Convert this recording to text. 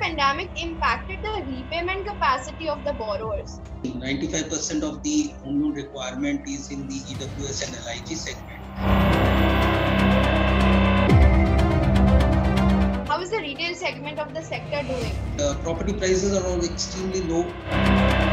pandemic impacted the repayment capacity of the borrowers? 95% of the home loan requirement is in the EWS and LIG segment. How is the retail segment of the sector doing? Property prices are all extremely low.